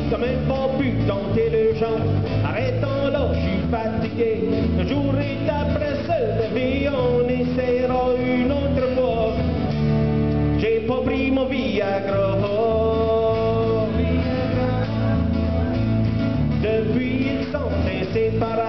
t'as même pas pu tenter le genre. Arrêtons là, je suis fatigué. Un jour et après ce vie, on essaiera une autre fois. J'ai pas pris mon Viagra. Depuis ils sont inséparables.